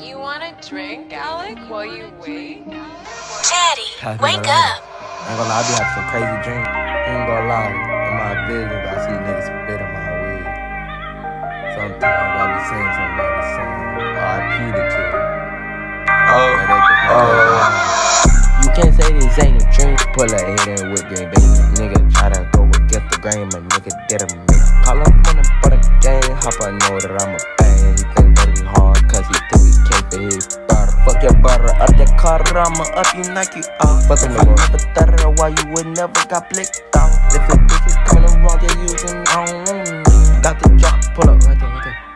You wanna drink, Alec, while you wait? Daddy, wake up. I ain't gonna lie, I be having some crazy dreams. I ain't gonna lie, in my visions, I see niggas spit in my weed. Sometimes I be seeing somebody saying, RIP the kid. You can't say this ain't a dream. Pull a head in with game, baby. Nigga try to go against the grain, my nigga did a mix. Call up on him for the game, hop I know that I'm a bang. He think that he hard, cause he think he can't for his butter. Fuck your butter, up that Carter, I'ma up you, knock you off. Fuck him up a thunder, why you would never got blicked off. If the bitch is coming around, they using, I don't know. Got the drop, pull up, right there, right there.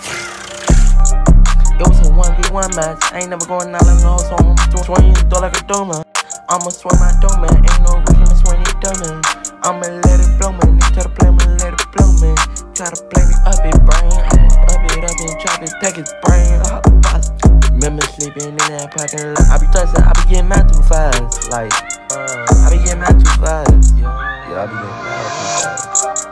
It was a 1v1 match, I ain't never going out like no, so I'm swinging door like a donut. I'ma swing my dome, man, ain't no reason to swing it down. I'ma let it blow, man, nigga try to play me, let it blow, man. Try to play me up it, brain, I'ma up it up and drop it, take his brain. Remember sleeping in that parking lot, I be touching, I be getting mad too fast, like, I be getting mad too fast, yeah, I be getting mad too fast.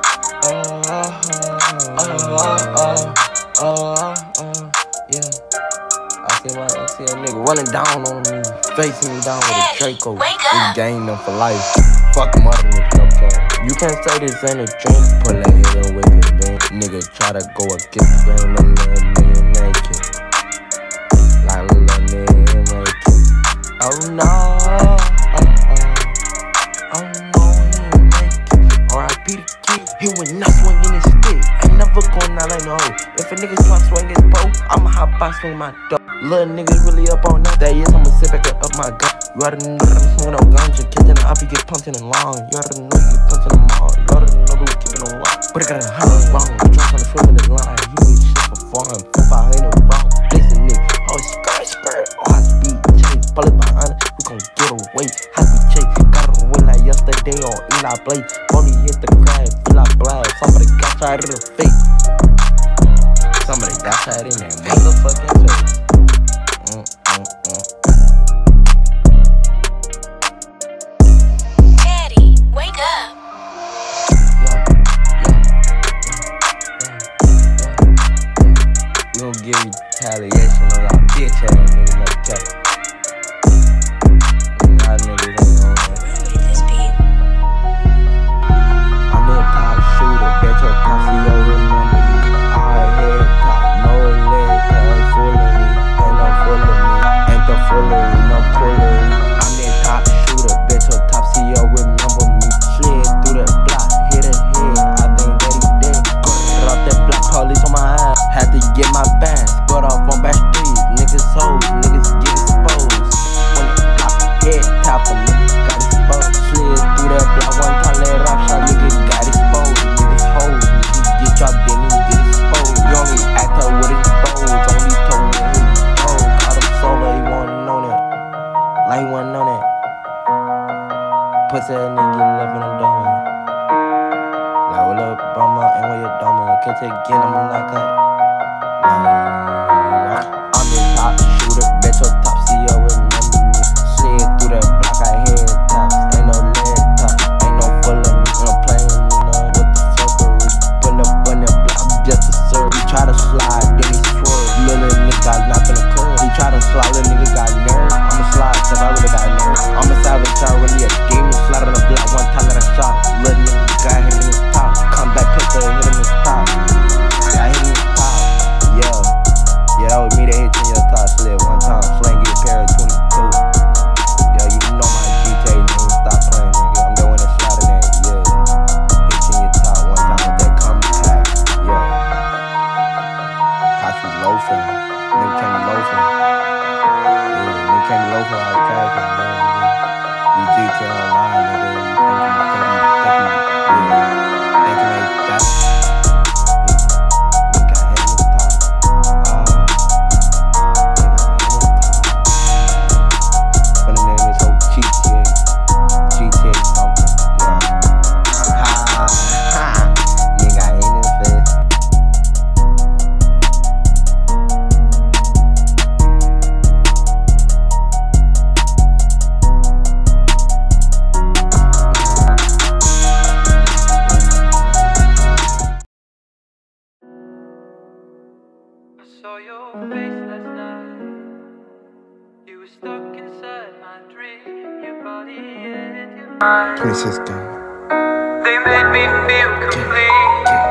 Yeah. I see a nigga running down on me, facing me down with a Draco. We gained them for life. Fuck them other niggas, okay? You can't say this ain't a dream. Pull that head in with it, man. Nigga try to go against the grain, little nigga naked. Like little nigga naked. Oh no, oh no, he ain't make it. RIP the kid, he would not swing in his stick. Ain't never going out like no hoe. If a nigga try to swing his bow, I'ma hop by swing my dough. Little niggas really up on that. That is, I'ma sit back and up my gun. You already know that I'm swinging on ganja. Catching it up, you get pumped in the lawn. You already know you get pumped in the mall. You already know we keep it on lock. But I got 100 wrong. Drop on the swim in the line. You need shit for foreign. 500 wrong. Listen, nigga. Oh, skirt. Oh, high speed chase. Bullet behind it. We gon' get away. High speed chase. Got it away like yesterday on Eli Blade. Only hit the crack. Feel like blast. Somebody got shot in the face. Somebody got shot in that motherfucking face. Daddy, wake up. We gon' give you retaliation on our bitch ass niggas like that. Y'all niggas ain't on that. This beat. I'm in top shooter, bitch, your coffee, yo, remember me. I head top, no leg, cause full of me. Ain't no full of me, ain't the foolery, no pullery. I'm in top shooter, bitch, your top CEO, remember me. Slid through that block, hit a head, I think that he dead. Drop that block, police on my ass, had to get my bands. Got off on back streets, niggas hoes, niggas get exposed. When the block head top, a nigga got exposed. Slid through that block, one time let rock shot, nigga got exposed. Niggas hoes, niggas get dropped, then he get exposed. You only act up with his foes, only told me his foes. Caught him solo, he wanna know that. Like he wanna know that. Pussy that nigga get left in the dome. Like what up, Brahma, and where your dome at? Catch it again, I'ma knock out. I'm the top shooter, bet your top CEO remember me. Slid through that block, I head tops. Ain't no leg top, ain't no full of me. I'm playing me, no, what the fuckery. Pull up on that block, just to serve. He try to slide, then he swerve. Little nigga got knocked in the curve. He try to slide, little nigga got nerve. I'ma slide, cause I really got nerve. I'm a savage, I really a demon. Slide on the block, one time that I shot. Little nigga got hit in his top. Come back, pistol, hit him in his top. Yeah, I hit him in his top. Yeah. 26 gang. They made me feel complete.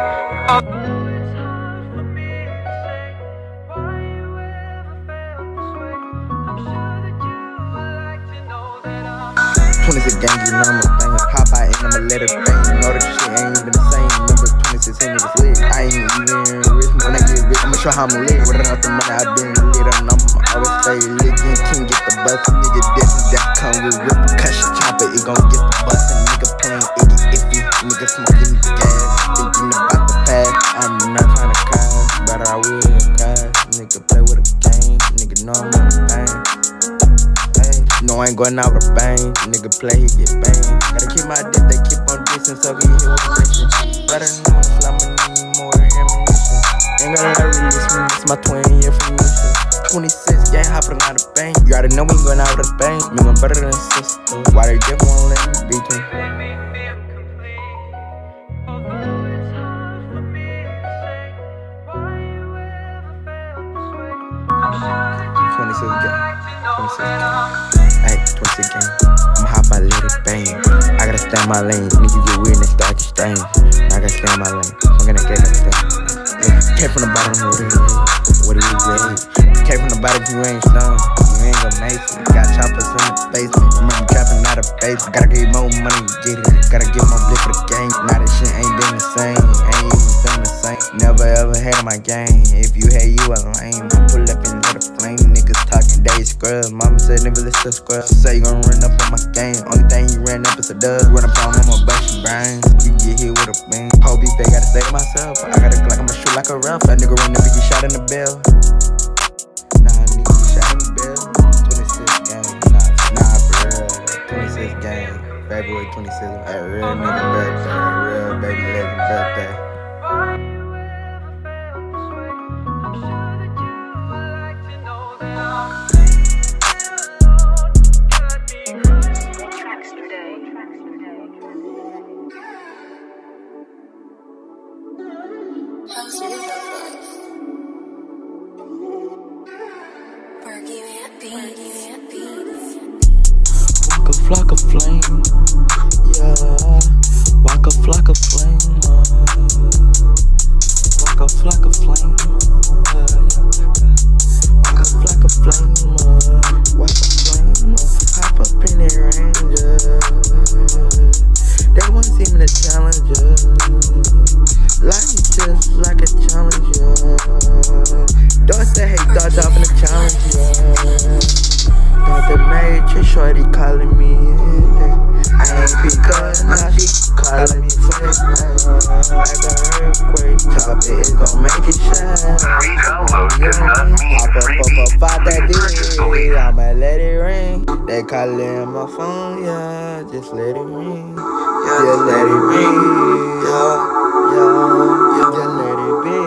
Gang, you know I'm a banger. Hop out and I'ma let it bang. You know that shit ain't even the same. Remember 26 and niggas lit. I ain't even rich. When I get rich, I'ma show how I'm lit. With enough the money, I been lit. And I'ma always stay lit. You can't get the bus. Nigga, this and that come with repercussion. Chopper, it gon' get the bus. And nigga playing iggy iffy. Nigga smoking gas. Thinking about the past. I'm not tryna crash, but I will crash. Nigga play with a game. Nigga know I'm on the bang. No, I ain't going out with a bang. Nigga play, he get bang. Gotta keep my dick, they keep on dissing, so get hit with a mission. Better know I'm slamming, need more ammunition. Ain't gonna let release me, it's my 20-year from mission. 26, gang hopping out of bang. You already know we ain't going out with a bang. Me, my brother and sister. Why they just won't let me beat them? 26 gang. 26 gang. Ay, 26 gang. I'ma hop out, let it bang. I gotta stay in my lane. Nigga get weird and start to strange. I gotta stay in my lane. I'm gonna get that thing. Came from the bottom, what it is. Came from the bottom, you ain't stone. You ain't gonna make it. Got choppers in the basement. Remember trapping out of base. Gotta get more money to get it. Gotta get more blick for the game. Now this shit ain't been the same. Ain't even been the same. Never ever had my game. If you hate, you a lame. Pull up and let it flame. Niggas talking day scrub. Mama said never listen to scrub. Say you gon' run up on my game. Only thing you ran up is a dub. Run up on my bust your brains. You get hit with a bang. Whole beef, they gotta say to myself. I gotta like I'ma shoot like a ref. That nigga run up and get shot in the bell. Nah, nigga get shot in the bell. 26 gang. Nah, for real. 26 gang. February 26th. A real nigga birthday. A real baby legend birthday. Walk a flock of flame, yeah. Walk a flock of flame, walk a flock of flame, walk a flock of flame, walk a flame, hop up in the ranger. They won't see me the challenger. Life is just like a challenger. Don't say hey, dodge off in the challenger. Got the matrix, shorty calling me. I ain't because now she calling me fake. Like an earthquake, top it, it's gon' make it shine. Hop up, out that dick. I'ma let it ring. They callin' my phone, yeah. Just let it ring. Just let it ring, yeah. Just let it be.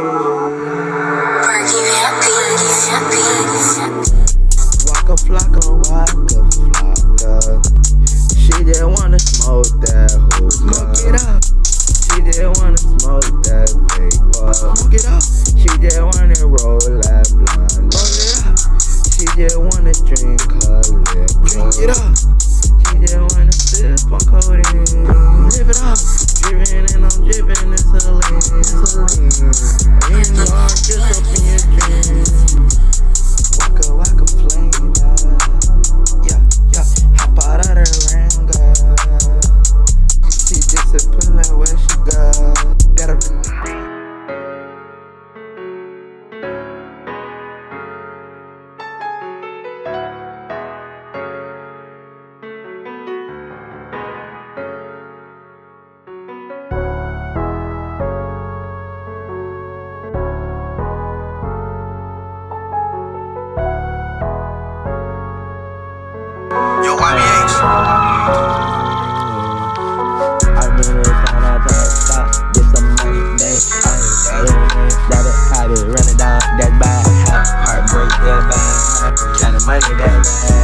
Walk a flocker. She just wanna smoke that hookah. Smoke it up. She just wanna smoke that vapor. Smoke it up. She just wanna roll that blunt. Roll it up. She just wanna drink her liquor. Drink it up. She just wanna sip on codeine. Live it up. Drippin' and I'm drippin', it's a lean. In your heart, just up in your dreams. Walk a flame, yeah. Hop out of the ranger. She disciplined where she go. Gotta be. Running down that bad, heartbreak that bad, kind of money that bad.